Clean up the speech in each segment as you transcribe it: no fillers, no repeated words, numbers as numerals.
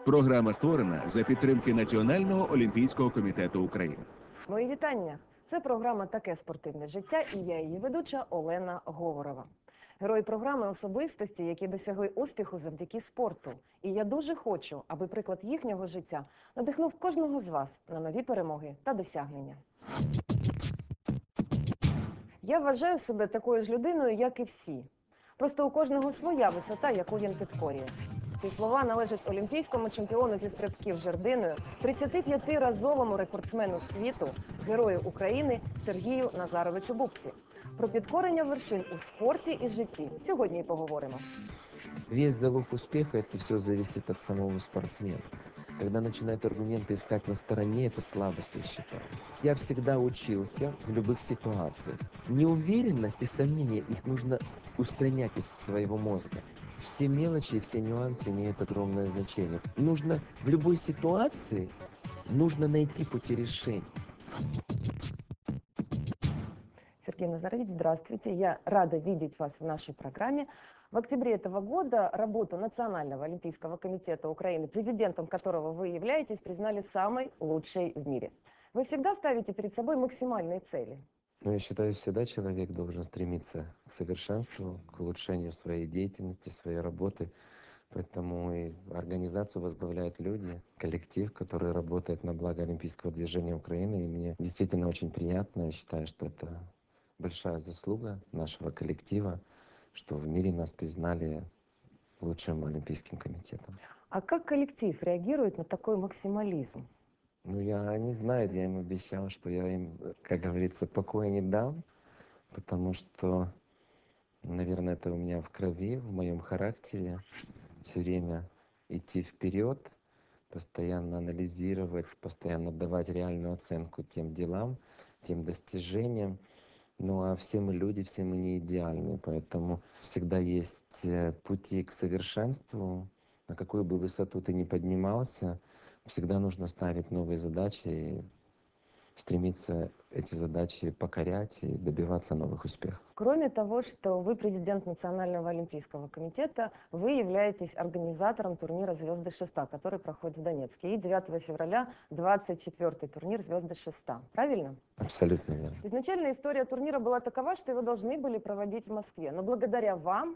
Програма створена за підтримки Національного олімпійського комітету України. Мої вітання! Це програма «Таке спортивне життя» і я її ведуча Олена Говорова. Герої програми – особистості, які досягли успіху завдяки спорту. І я дуже хочу, аби приклад їхнього життя надихнув кожного з вас на нові перемоги та досягнення. Я вважаю себе такою ж людиною, як і всі. Просто у кожного своя висота, яку він підкорює. Ці слова належать олімпійському чемпіону зі стрибків жердиною, 35-разовому рекордсмену світу, герою України Сергію Назаровичу Бубці. Про підкорення вершин у спорті і житті сьогодні і поговоримо. Весь залог успеха – это все зависит от самого спортсмена. Когда начинают аргументы искать на стороне, это слабость, я считаю. Я всегда учился в любых ситуациях. Неуверенность и сомнения, их нужно устранять из своего мозга. Все мелочи и все нюансы имеют огромное значение. Нужно в любой ситуации, нужно найти пути решения. Сергей Назарович, здравствуйте. Я рада видеть вас в нашей программе. В октябре этого года работу Национального олимпийского комитета Украины, президентом которого вы являетесь, признали самой лучшей в мире. Вы всегда ставите перед собой максимальные цели? Но я считаю, всегда человек должен стремиться к совершенству, к улучшению своей деятельности, своей работы. Поэтому и организацию возглавляют люди, коллектив, который работает на благо олимпийского движения Украины. И мне действительно очень приятно. Я считаю, что это большая заслуга нашего коллектива, что в мире нас признали лучшим олимпийским комитетом. А как коллектив реагирует на такой максимализм? Ну, они знают, я им обещал, что я им, как говорится, покоя не дам, потому что, наверное, это у меня в крови, в моем характере, все время идти вперед, постоянно анализировать, постоянно давать реальную оценку тем делам, тем достижениям. Ну а все мы люди, все мы не идеальны, поэтому всегда есть пути к совершенству. На какую бы высоту ты ни поднимался, всегда нужно ставить новые задачи и стремиться эти задачи покорять и добиваться новых успехов. Кроме того, что вы президент Национального олимпийского комитета, вы являетесь организатором турнира «Звезды Шеста», который проходит в Донецке. И 9 февраля 24-й турнир «Звезды Шеста». Правильно? Абсолютно верно. Изначально история турнира была такова, что его должны были проводить в Москве. Но благодаря вам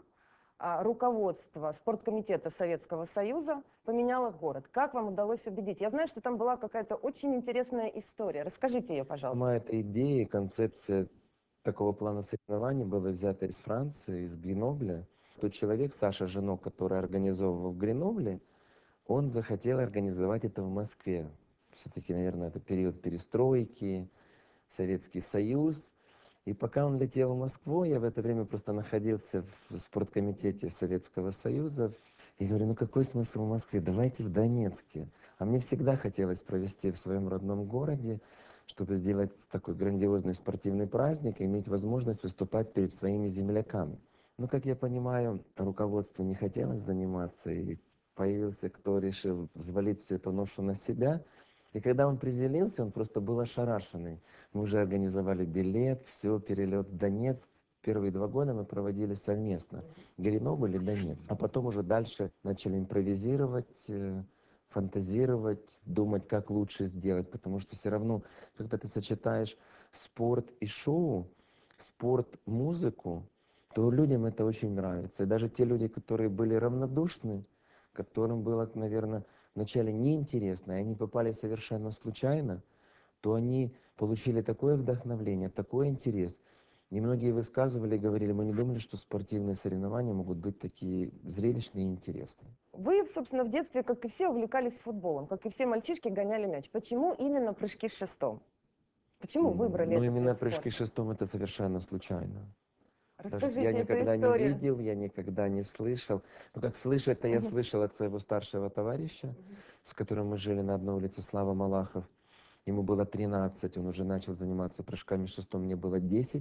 руководство спорткомитета Советского Союза поменяло город. Как вам удалось убедить? Я знаю, что там была какая-то очень интересная история. Расскажите ее, пожалуйста. Сама эта идея и концепция такого плана соревнований была взята из Франции, из Гренобля. Тот человек, Саша Женок, который организовывал в Гренобле, он захотел организовать это в Москве. Все-таки, наверное, это период перестройки, Советский Союз. И пока он летел в Москву, я в это время просто находился в спорткомитете Советского Союза. И говорю, ну какой смысл в Москве? Давайте в Донецке. А мне всегда хотелось провести в своем родном городе, чтобы сделать такой грандиозный спортивный праздник и иметь возможность выступать перед своими земляками. Но, как я понимаю, руководству не хотелось заниматься, и появился, кто решил взвалить всю эту ношу на себя. И когда он приземлился, он просто был ошарашенный. Мы уже организовали билет, все, перелет в Донецк. Первые 2 года мы проводили совместно. Гренобль и Донецк. А потом уже дальше начали импровизировать, фантазировать, думать, как лучше сделать. Потому что все равно, когда ты сочетаешь спорт и шоу, спорт, музыку, то людям это очень нравится. И даже те люди, которые были равнодушны, которым было, наверное, вначале неинтересно, и они попали совершенно случайно, то они получили такое вдохновение, такой интерес. И многие высказывали и говорили, мы не думали, что спортивные соревнования могут быть такие зрелищные и интересные. Вы, собственно, в детстве, как и все, увлекались футболом, как и все мальчишки гоняли мяч. Почему именно прыжки с шестом? Почему выбрали Ну, этот именно вид прыжки спорта? шестом это совершенно случайно. Расскажите Я эту никогда не историю. видел, я никогда не слышал. Ну, как слышать-то я слышал от своего старшего товарища, с которым мы жили на одной улице, Слава Малахов. Ему было 13, он уже начал заниматься прыжками шестом, мне было 10.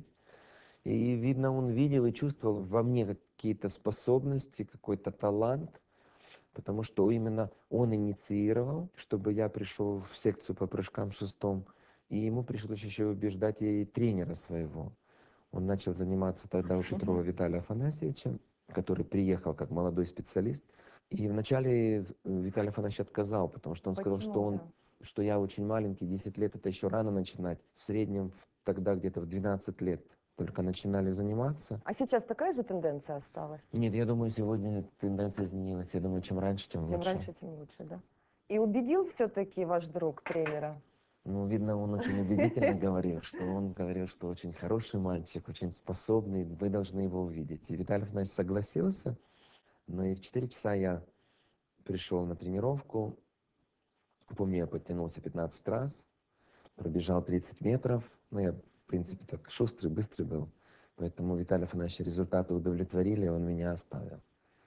И, видно, он видел и чувствовал во мне какие-то способности, какой-то талант, потому что именно он инициировал, чтобы я пришел в секцию по прыжкам шестом. И ему пришлось еще убеждать и тренера своего. Он начал заниматься тогда у Петрова Виталия Афанасьевича, который приехал как молодой специалист. И вначале Виталий Афанасьевич отказал, потому что он сказал, что Почему? Да. что я очень маленький, 10 лет это еще рано начинать. В среднем тогда где-то в 12 лет только начинали заниматься. А сейчас такая же тенденция осталась? Нет, я думаю, сегодня тенденция изменилась. Я думаю, чем раньше, тем Тем лучше. раньше, тем лучше, да? И убедил все-таки ваш друг тренера? Ну, видно, он очень убедительно говорил, что очень хороший мальчик, очень способный, вы должны его увидеть. И Виталий Афанасьевич согласился, но и в 4 часа я пришел на тренировку. Помню, я подтянулся 15 раз, пробежал 30 метров. Ну, я, в принципе, так шустрый, быстрый был. Поэтому Виталий Афанасьевич результаты удовлетворили, он меня оставил.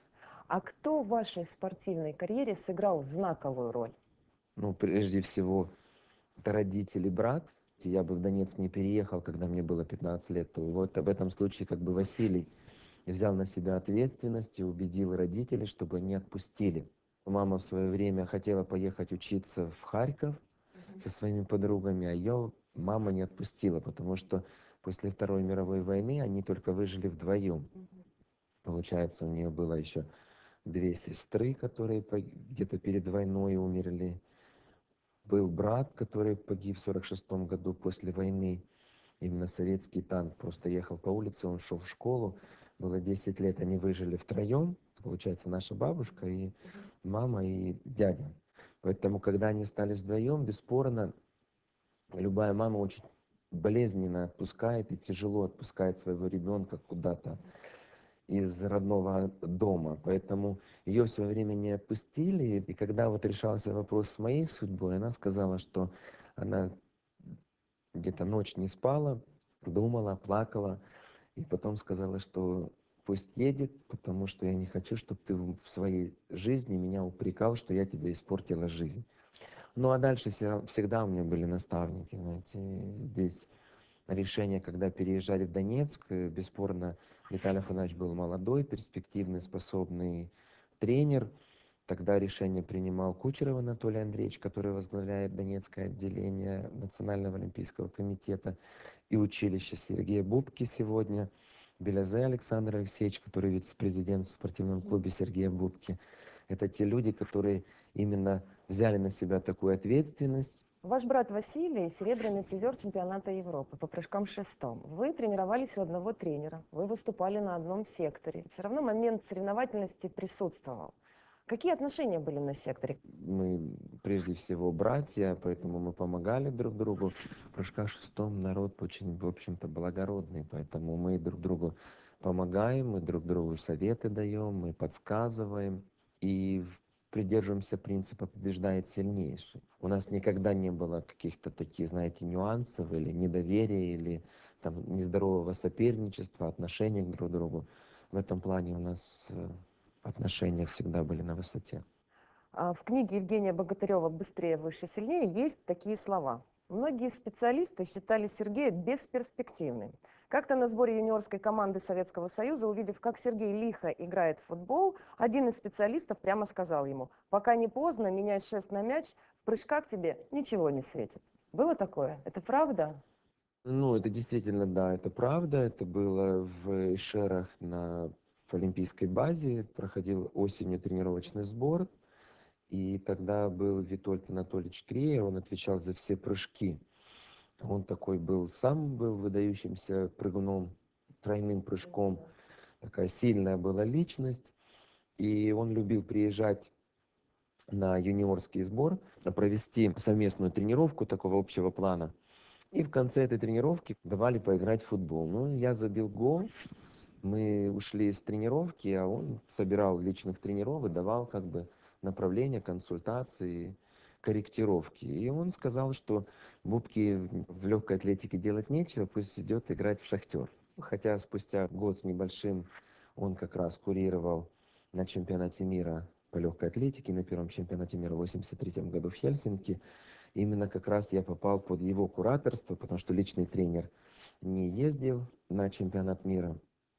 А кто в вашей спортивной карьере сыграл знаковую роль? Ну, прежде всего, это родители, брат. Я бы в Донецк не переехал, когда мне было 15 лет. То вот об этом случае как бы Василий взял на себя ответственность и убедил родителей, чтобы они отпустили. Мама в свое время хотела поехать учиться в Харьков со своими подругами, а ее мама не отпустила, потому что после Второй мировой войны они только выжили вдвоем. Получается, у нее было еще 2 сестры, которые где-то перед войной умерли. Был брат, который погиб в 46 году после войны. Именно советский танк просто ехал по улице, он шел в школу. Было 10 лет, они выжили втроем. Получается, наша бабушка и мама и дядя. Поэтому, когда они остались вдвоем, бесспорно, любая мама очень болезненно отпускает и тяжело отпускает своего ребенка куда-то из родного дома. Поэтому ее в свое время не отпустили. И когда вот решался вопрос с моей судьбой, она сказала, что она где-то ночь не спала, думала, плакала. И потом сказала, что пусть едет, потому что я не хочу, чтобы ты в своей жизни меня упрекал, что я тебе испортила жизнь. Ну а дальше всегда у меня были наставники, знаете, здесь решение, когда переезжали в Донецк, бесспорно, Виталий Афанасьевич был молодой, перспективный, способный тренер. Тогда решение принимал Кучеров Анатолий Андреевич, который возглавляет Донецкое отделение Национального олимпийского комитета и училище Сергея Бубки сегодня, Белязе Александр Алексеевич, который вице-президент в спортивном клубе Сергея Бубки. Это те люди, которые именно взяли на себя такую ответственность. Ваш брат Василий – серебряный призер чемпионата Европы по прыжкам шестом. Вы тренировались у одного тренера, вы выступали на одном секторе. Все равно момент соревновательности присутствовал. Какие отношения были на секторе? Мы прежде всего братья, поэтому мы помогали друг другу. В прыжках шестом народ очень, в общем-то, благородный, поэтому мы друг другу помогаем, мы друг другу советы даем, мы подсказываем и придерживаемся принципа «побеждает сильнейший». У нас никогда не было каких-то таких, знаете, нюансов или недоверия, или там нездорового соперничества, отношения к друг другу. В этом плане у нас отношения всегда были на высоте. В книге Евгения Богатырева «Быстрее, выше, сильнее» есть такие слова. Многие специалисты считали Сергея бесперспективным. Как-то на сборе юниорской команды Советского Союза, увидев, как Сергей лихо играет в футбол, один из специалистов прямо сказал ему: «Пока не поздно, меняй шест на мяч, в прыжках тебе ничего не светит». Было такое? Это правда? Ну, это действительно, да, это правда. Это было в Эшерах в олимпийской базе. Проходил осенью тренировочный сбор. И тогда был Витольд Анатольевич Креер, он отвечал за все прыжки. Он такой был, сам был выдающимся прыгуном, тройным прыжком. Такая сильная была личность. И он любил приезжать на юниорский сбор, провести совместную тренировку такого общего плана. И в конце этой тренировки давали поиграть в футбол. Ну, я забил гол, мы ушли с тренировки, а он собирал личных тренеров и давал как бы направления, консультации, корректировки. И он сказал, что Бубки в легкой атлетике делать нечего, пусть идет играть в «Шахтер». Хотя спустя год с небольшим он как раз курировал на чемпионате мира по легкой атлетике, на первом чемпионате мира в 1983 году в Хельсинки. Именно как раз я попал под его кураторство, потому что личный тренер не ездил на чемпионат мира.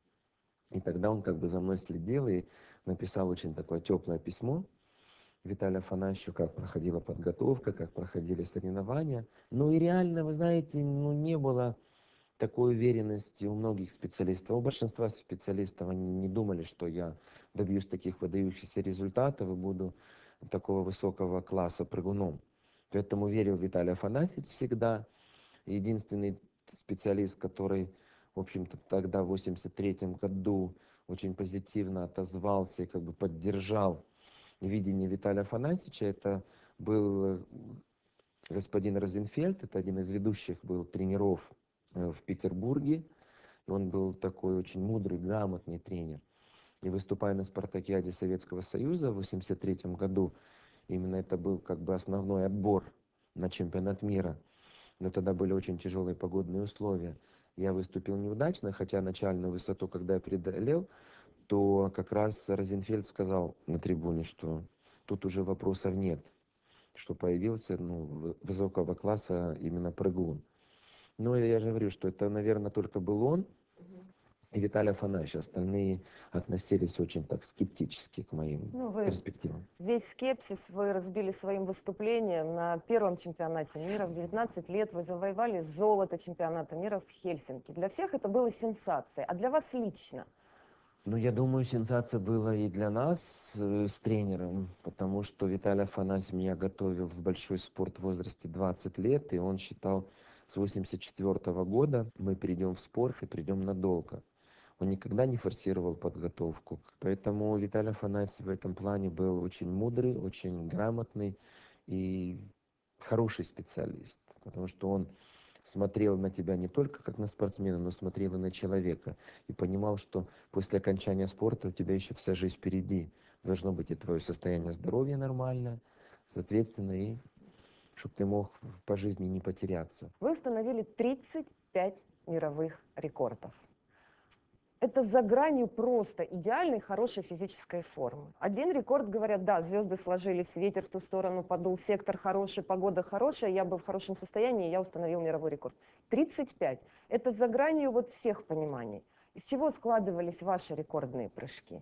И тогда он как бы за мной следил и написал очень такое теплое письмо Виталию Афанасьевичу, как проходила подготовка, как проходили соревнования. Ну и реально, вы знаете, ну не было такой уверенности у многих специалистов. У большинства специалистов они не думали, что я добьюсь таких выдающихся результатов и буду такого высокого класса прыгуном. Поэтому верил Виталий Афанасьевич всегда. Единственный специалист, который, в общем-то, тогда, в 83 году, очень позитивно отозвался и как бы поддержал видение Виталия Афанасьевича, это был господин Розенфельд, это один из ведущих был тренеров в Петербурге. И он был такой очень мудрый, грамотный тренер. И выступая на спартакиаде Советского Союза в 1983 году, именно это был как бы основной отбор на чемпионат мира. Но тогда были очень тяжелые погодные условия. Я выступил неудачно, хотя начальную высоту, когда я преодолел, то как раз Розенфельд сказал на трибуне, что тут уже вопросов нет, что появился высокого класса именно прыгун. Но я же говорю, что это, наверное, только был он и Виталий Афанасьевич. Остальные относились очень так скептически к моим Ну, вы перспективам. весь скепсис вы разбили своим выступлением на первом чемпионате мира. В 19 лет вы завоевали золото чемпионата мира в Хельсинки. Для всех это было сенсацией. А для вас лично? Ну, я думаю, сенсация была и для нас с тренером, потому что Виталий Афанасьевич меня готовил в большой спорт в возрасте 20 лет, и он считал, с 84 года мы перейдем в спорт и придем надолго. Он никогда не форсировал подготовку. Поэтому Виталий Афанасьевич в этом плане был очень мудрый, очень грамотный и хороший специалист, потому что он смотрел на тебя не только как на спортсмена, но смотрел и на человека. И понимал, что после окончания спорта у тебя еще вся жизнь впереди. Должно быть и твое состояние здоровья нормальное, соответственно, и чтобы ты мог по жизни не потеряться. Вы установили 35 мировых рекордов. Это за гранью просто идеальной, хорошей физической формы. Один рекорд, говорят, да, звезды сложились, ветер в ту сторону подул, сектор хороший, погода хорошая, я был в хорошем состоянии, я установил мировой рекорд. 35. Это за гранью вот всех пониманий. Из чего складывались ваши рекордные прыжки?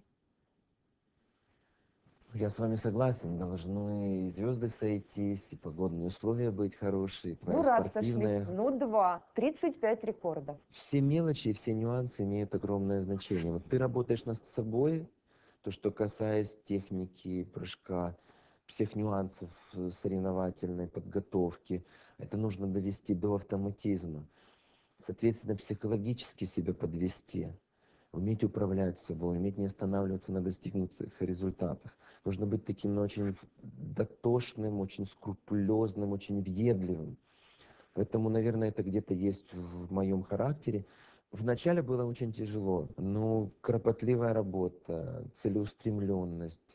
Я с вами согласен, должны и звезды сойтись, и погодные условия быть хорошие, и твоя Ну, раз сошлись, спортивная. ну, два. 35 рекордов. Все мелочи и все нюансы имеют огромное значение. Вот ты работаешь над собой, то, что касаясь техники, прыжка, всех нюансов соревновательной подготовки, это нужно довести до автоматизма. Соответственно, психологически себя подвести, уметь управлять собой, уметь не останавливаться на достигнутых результатах. Нужно быть таким, ну, очень дотошным, очень скрупулезным, очень въедливым. Поэтому, наверное, это где-то есть в моем характере. Вначале было очень тяжело, но кропотливая работа, целеустремленность,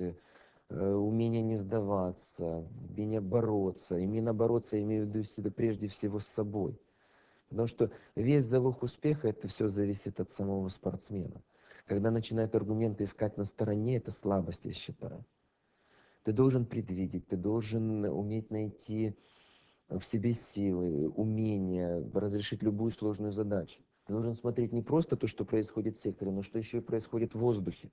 умение не сдаваться, умение бороться. Именно бороться, я имею в виду всегда прежде всего с собой. Потому что весь залог успеха, это все зависит от самого спортсмена. Когда начинают аргументы искать на стороне, это слабость, я считаю. Ты должен предвидеть, ты должен уметь найти в себе силы, умения разрешить любую сложную задачу. Ты должен смотреть не просто то, что происходит в секторе, но что еще и происходит в воздухе,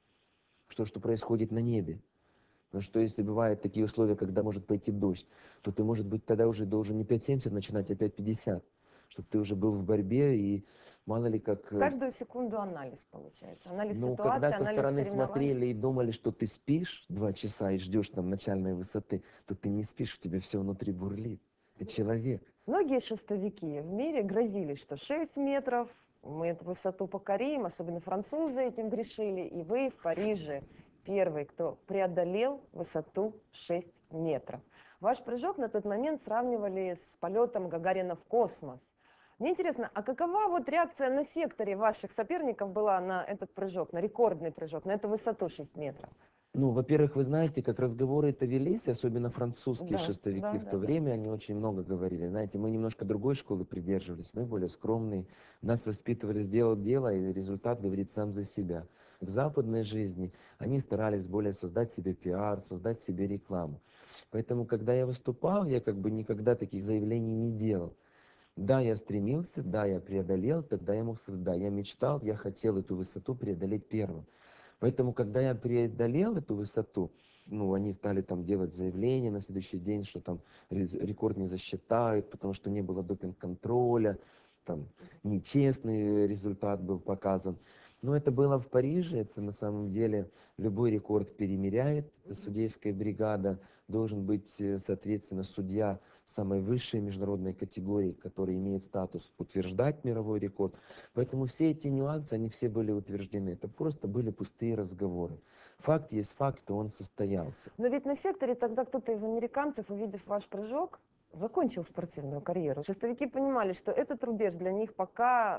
что происходит на небе. Потому что если бывают такие условия, когда может пойти дождь, то ты, может быть, тогда уже должен не 5,70 начинать, а 5,50, чтобы ты уже был в борьбе и мало ли как... Каждую секунду анализ получается. Анализ Ну, ситуации, когда со анализ стороны соревнований. смотрели и думали, что ты спишь 2 часа и ждешь там начальной высоты, то ты не спишь, у тебя все внутри бурлит. Ты человек. Многие шестовики в мире грозили, что 6 метров, мы эту высоту покорим, особенно французы этим грешили, и вы в Париже первый, кто преодолел высоту 6 метров. Ваш прыжок на тот момент сравнивали с полетом Гагарина в космос. Мне интересно, а какова вот реакция на секторе ваших соперников была на этот прыжок, на рекордный прыжок, на эту высоту 6 метров? Ну, во-первых, вы знаете, как разговоры это велись, особенно французские Да, шестовики да, в да, то да. время, они очень много говорили. Знаете, мы немножко другой школы придерживались, мы более скромные. Нас воспитывали сделать дело, и результат говорит сам за себя. В западной жизни они старались более создать себе пиар, создать себе рекламу. Поэтому, когда я выступал, я как бы никогда таких заявлений не делал. Да, я стремился, да, я преодолел, тогда я мог сказать, да, я мечтал, я хотел эту высоту преодолеть первым. Поэтому, когда я преодолел эту высоту, ну, они стали там делать заявления на следующий день, что там рекорд не засчитают, потому что не было допинг-контроля. там нечестный результат был показан. Но это было в Париже, это на самом деле любой рекорд перемеряет судейская бригада, должен быть, соответственно, судья самой высшей международной категории, который имеет статус утверждать мировой рекорд. Поэтому все эти нюансы, они все были утверждены. Это просто были пустые разговоры. Факт есть факт, и он состоялся. Но ведь на секторе тогда кто-то из американцев, увидев ваш прыжок, закончил спортивную карьеру. Шестовики понимали, что этот рубеж для них пока...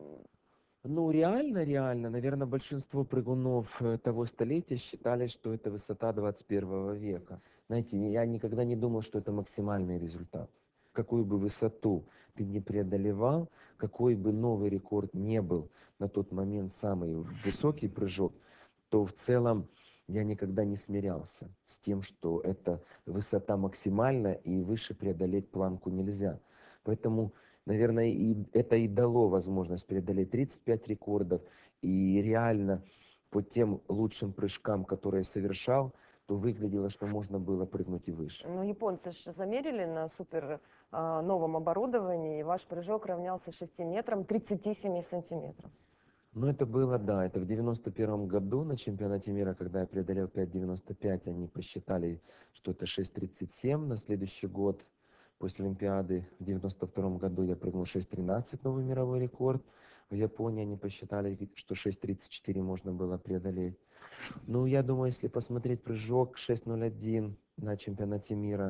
Ну, реально, наверное, большинство прыгунов того столетия считали, что это высота 21 века. Знаете, я никогда не думал, что это максимальный результат. Какую бы высоту ты не преодолевал, какой бы новый рекорд не был на тот момент самый высокий прыжок, то в целом я никогда не смирялся с тем, что это высота максимальная и выше преодолеть планку нельзя. Поэтому, наверное, и это и дало возможность преодолеть 35 рекордов. И реально по тем лучшим прыжкам, которые я совершал, то выглядело, что можно было прыгнуть и выше. Ну, японцы же замерили на супер новом оборудовании, и ваш прыжок равнялся 6 метрам 37 сантиметров. Ну, это было, да, это в 91 году на чемпионате мира, когда я преодолел 5,95, они посчитали, что это 6,37. На следующий год, после Олимпиады, в 92 году я прыгнул 6,13, новый мировой рекорд. В Японии они посчитали, что 6,34 можно было преодолеть. Ну, я думаю, если посмотреть прыжок 6,01 на чемпионате мира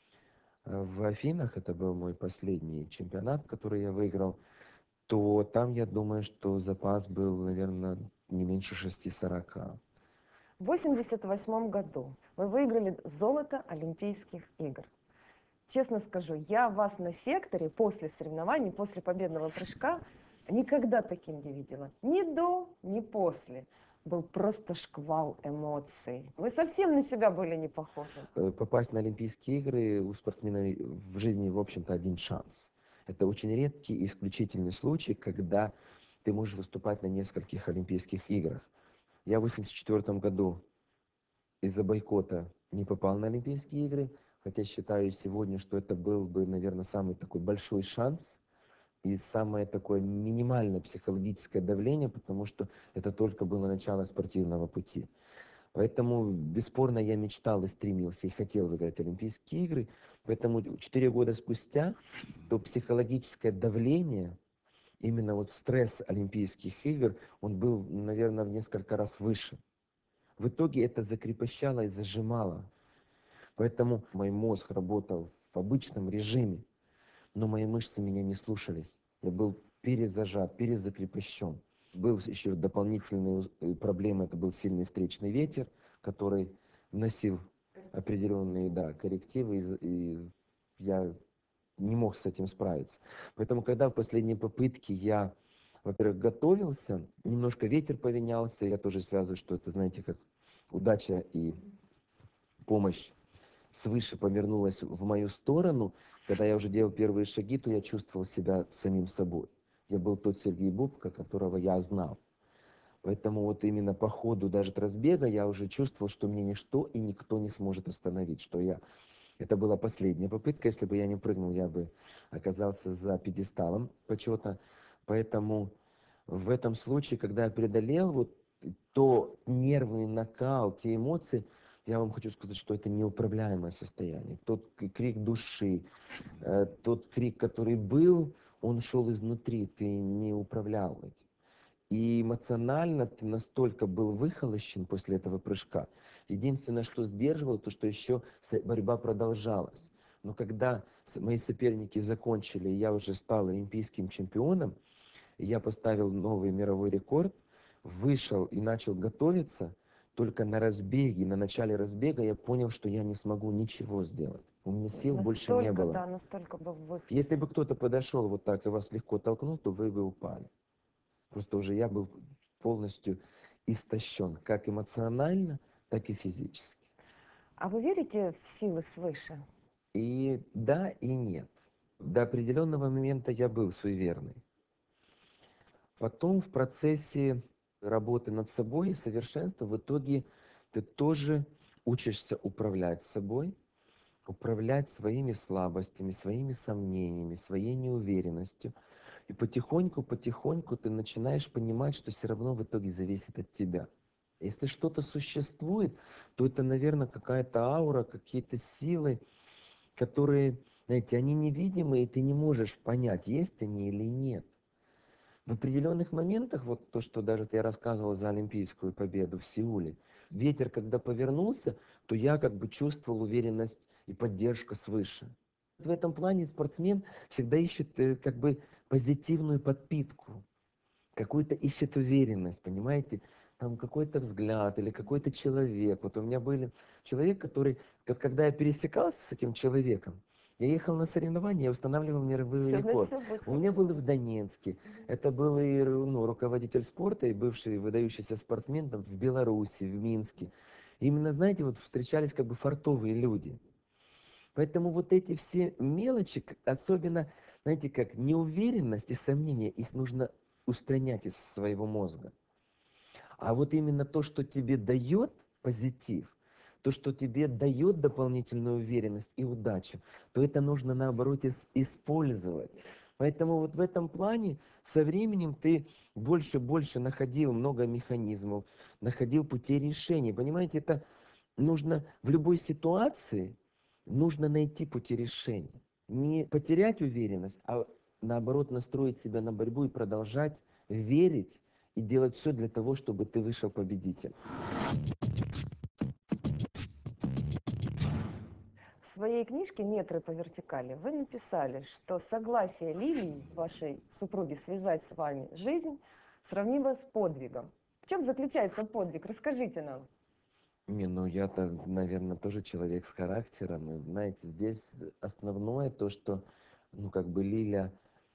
в Афинах, это был мой последний чемпионат, который я выиграл, то там, я думаю, что запас был, наверное, не меньше 6,40. В 1988 году вы выиграли золото Олимпийских игр. Честно скажу, я вас на секторе после соревнований, после победного прыжка никогда таким не видела. Ни до, ни после. Был просто шквал эмоций. Вы совсем на себя были не похожи. Попасть на Олимпийские игры у спортсмена в жизни, в общем-то, один шанс. Это очень редкий и исключительный случай, когда ты можешь выступать на нескольких Олимпийских играх. Я в 1984 году из-за бойкота не попал на Олимпийские игры, хотя считаю сегодня, что это был бы, наверное, самый такой большой шанс и самое такое минимальное психологическое давление, потому что это только было начало спортивного пути. Поэтому, бесспорно, я мечтал и стремился, и хотел выиграть Олимпийские игры. Поэтому 4 года спустя то психологическое давление, именно вот стресс Олимпийских игр, он был, наверное, в несколько раз выше. В итоге это закрепощало и зажимало. Поэтому мой мозг работал в обычном режиме, но мои мышцы меня не слушались. Я был перезажат, перезакрепощен. Был еще дополнительные проблемы, это был сильный встречный ветер, который вносил определенные, да, коррективы, и я не мог с этим справиться. Поэтому, когда в последней попытке я, во-первых, готовился, немножко ветер поменялся, я тоже связываю, что это, знаете, как удача и помощь свыше повернулась в мою сторону. Когда я уже делал первые шаги, то я чувствовал себя самим собой. Я был тот Сергей Бубка, которого я знал. Поэтому вот именно по ходу даже разбега я уже чувствовал, что мне ничто и никто не сможет остановить, что я... Это была последняя попытка, если бы я не прыгнул, я бы оказался за пьедесталом почета. Поэтому в этом случае, когда я преодолел вот то нервный накал, те эмоции, я вам хочу сказать, что это неуправляемое состояние. Тот крик души, тот крик, который был, он шел изнутри, ты не управлял этим. И эмоционально ты настолько был выхолощен после этого прыжка. Единственное, что сдерживало, то, что еще борьба продолжалась. Но когда мои соперники закончили, и я уже стал олимпийским чемпионом, и я поставил новый мировой рекорд, вышел и начал готовиться, только на разбеге, на начале разбега я понял, что я не смогу ничего сделать. У меня сил больше не было. Да, настолько был выход. Если бы кто-то подошел вот так и вас легко толкнул, то вы бы упали. Просто уже я был полностью истощен, как эмоционально, так и физически. А вы верите в силы свыше? И да, и нет. До определенного момента я был суеверный. Потом в процессе работы над собой и совершенства в итоге ты тоже учишься управлять собой, управлять своими слабостями, своими сомнениями, своей неуверенностью. И потихоньку ты начинаешь понимать, что все равно в итоге зависит от тебя. Если что-то существует, то это, наверное, какая-то аура, какие-то силы, которые, знаете, они невидимы, и ты не можешь понять, есть они или нет. В определенных моментах, вот то, что даже я рассказывал за олимпийскую победу в Сеуле, ветер, когда повернулся, то я как бы чувствовал уверенность и поддержка свыше. В этом плане спортсмен всегда ищет как бы позитивную подпитку, какую-то ищет уверенность, понимаете? Там какой-то взгляд или какой-то человек. Вот у меня был человек, который, когда я пересекался с этим человеком, я ехал на соревнования, я устанавливал мировой Все, значит, рекорд. все будет У меня хорошо. было в Донецке. Это был и ну, руководитель спорта, и бывший выдающийся спортсмен там, в Беларуси, в Минске. Именно, знаете, вот встречались как бы фартовые люди. Поэтому вот эти все мелочи, особенно, знаете, как неуверенность и сомнения, их нужно устранять из своего мозга. А вот именно то, что тебе дает позитив, то, что тебе дает дополнительную уверенность и удачу, то это нужно наоборот использовать. Поэтому вот в этом плане со временем ты больше и больше находил много механизмов, находил пути решения. Понимаете, это нужно в любой ситуации, нужно найти пути решения. Не потерять уверенность, а наоборот настроить себя на борьбу и продолжать верить и делать все для того, чтобы ты вышел победителем. В своей книжке «Метры по вертикали» вы написали, что согласие Лилии, вашей супруги, связать с вами жизнь сравнимо с подвигом. В чем заключается подвиг? Расскажите нам. Не, ну я-то, наверное, тоже человек с характером. И, знаете, здесь основное то, что, ну, как бы Лиля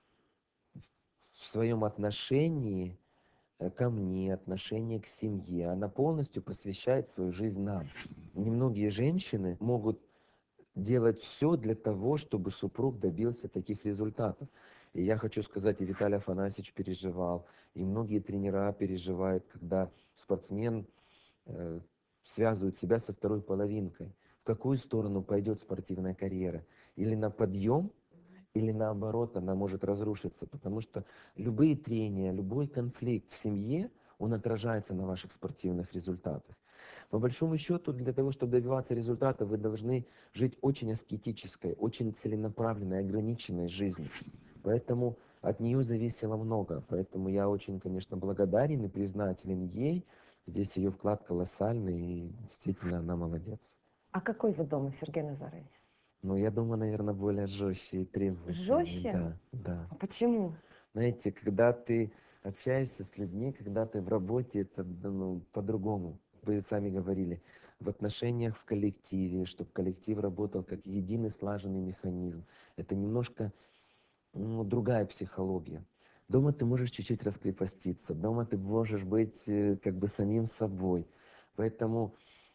в своем отношении ко мне, отношение к семье, она полностью посвящает свою жизнь нам. Немногие женщины могут делать все для того, чтобы супруг добился таких результатов. И я хочу сказать, и Виталий Афанасьевич переживал, и многие тренера переживают, когда спортсмен э, связывает себя со второй половинкой. В какую сторону пойдет спортивная карьера? Или на подъем, или наоборот, она может разрушиться, потому что любые трения, любой конфликт в семье, он отражается на ваших спортивных результатах. По большому счету, для того, чтобы добиваться результата, вы должны жить очень аскетической, очень целенаправленной, ограниченной жизнью. Поэтому от нее зависело много. Поэтому я очень, конечно, благодарен и признателен ей. Здесь ее вклад колоссальный, и действительно она молодец. А какой вы дома, Сергей Назарович? Но я думаю, наверное, более жестче и требовательный. Жестче? Да, да. А почему? Знаете, когда ты общаешься с людьми, когда ты в работе, это да, ну, по-другому. Вы сами говорили, в отношениях в коллективе, чтобы коллектив работал как единый слаженный механизм. Это немножко ну, другая психология. Дома ты можешь чуть-чуть раскрепоститься, дома ты можешь быть как бы самим собой. Поэтому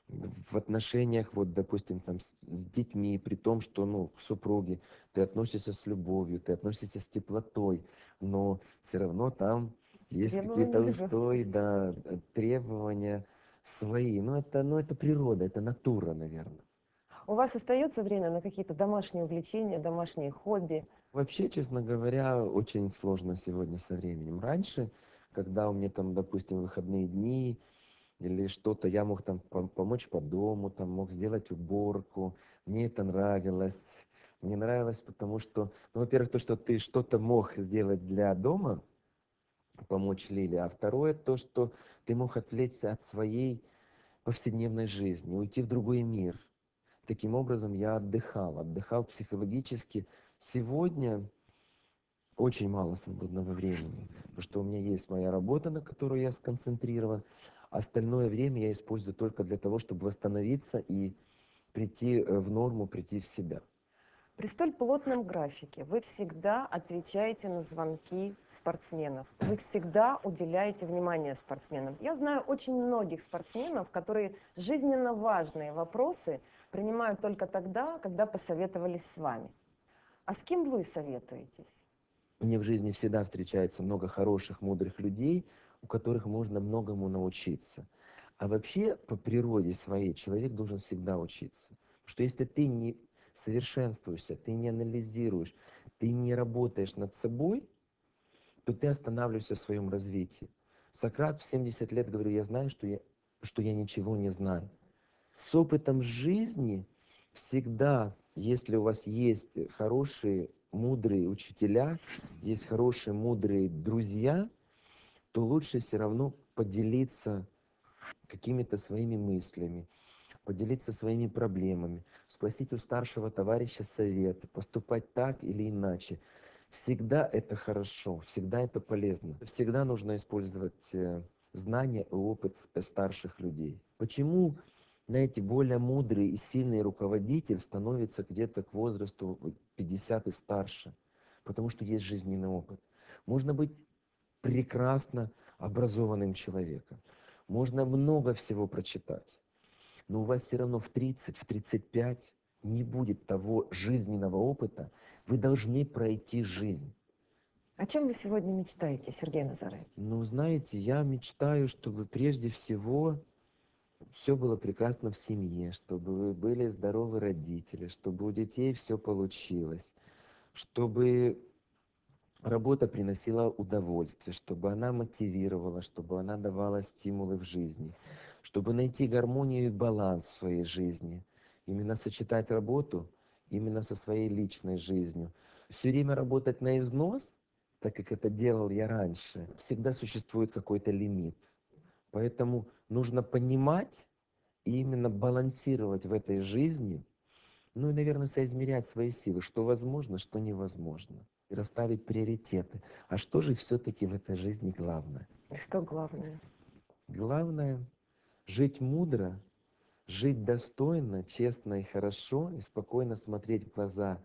в отношениях, вот, допустим, там, с детьми, при том, что, ну, к супруге, ты относишься с любовью, ты относишься с теплотой, но все равно там есть какие-то Требования жесткие. устои, да, требования свои. Ну, это природа, это натура, наверное. У вас остается время на какие-то домашние увлечения, домашние хобби? Вообще, честно говоря, очень сложно сегодня со временем. Раньше, когда у меня там, допустим, выходные дни или что-то, я мог там помочь по дому, там мог сделать уборку. Мне это нравилось. Мне нравилось, потому что, ну, во-первых, то, что ты что-то мог сделать для дома, помочь Лиле, а второе, то, что ты мог отвлечься от своей повседневной жизни, уйти в другой мир. Таким образом, я отдыхал психологически. Сегодня очень мало свободного времени, потому что у меня есть моя работа, на которую я сконцентрирован, а остальное время я использую только для того, чтобы восстановиться и прийти в норму, прийти в себя. При столь плотном графике вы всегда отвечаете на звонки спортсменов. Вы всегда уделяете внимание спортсменам. Я знаю очень многих спортсменов, которые жизненно важные вопросы принимают только тогда, когда посоветовались с вами. А с кем вы советуетесь? Мне в жизни всегда встречается много хороших, мудрых людей, у которых можно многому научиться. А вообще, по природе своей, человек должен всегда учиться. Потому что если ты не совершенствуешься, ты не анализируешь, ты не работаешь над собой, то ты останавливаешься в своем развитии. Сократ в 70 лет говорил, я знаю, что я ничего не знаю. С опытом жизни всегда, если у вас есть хорошие, мудрые учителя, есть хорошие, мудрые друзья, то лучше все равно поделиться какими-то своими мыслями, поделиться своими проблемами, спросить у старшего товарища совета, поступать так или иначе. Всегда это хорошо, всегда это полезно. Всегда нужно использовать знания и опыт старших людей. Почему, знаете, более мудрый и сильный руководитель становится где-то к возрасту 50 и старше? Потому что есть жизненный опыт. Можно быть прекрасно образованным человеком. Можно много всего прочитать. Но у вас все равно в 30, в 35 не будет того жизненного опыта. Вы должны пройти жизнь. О чем вы сегодня мечтаете, Сергей Назарович? Ну, знаете, я мечтаю, чтобы прежде всего все было прекрасно в семье, чтобы вы были здоровы родители, чтобы у детей все получилось, чтобы работа приносила удовольствие, чтобы она мотивировала, чтобы она давала стимулы в жизни, чтобы найти гармонию и баланс в своей жизни, именно сочетать работу именно со своей личной жизнью. Все время работать на износ, так как это делал я раньше, всегда существует какой-то лимит. Поэтому нужно понимать и именно балансировать в этой жизни, ну и, наверное, соизмерять свои силы, что возможно, что невозможно. И расставить приоритеты. А что же все-таки в этой жизни главное? И что главное? Главное жить мудро, жить достойно, честно и хорошо, и спокойно смотреть в глаза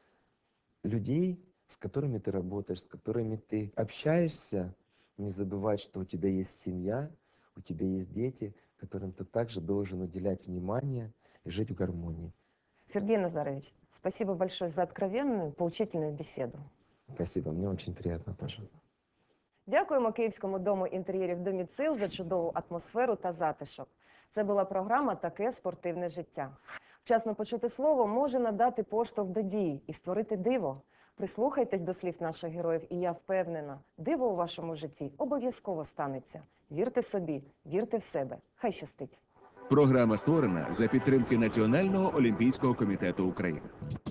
людей, с которыми ты работаешь, с которыми ты общаешься. Не забывать, что у тебя есть семья, у тебя есть дети, которым ты также должен уделять внимание и жить в гармонии. Сергей Назарович, спасибо большое за откровенную, поучительную беседу. Спасибо, мне очень приятно тоже. Дякуємо Київському дому інтер'єрів «Доміцил» за чудову атмосферу та затишок. Це була програма «Таке спортивне життя». Вчасно почути слово може надати поштовх до дії і створити диво. Прислухайтесь до слів наших героїв, і я впевнена, диво у вашому житті обов'язково станеться. Вірте собі, вірте в себе. Хай щастить! Програма створена за підтримки Національного олімпійського комітету України.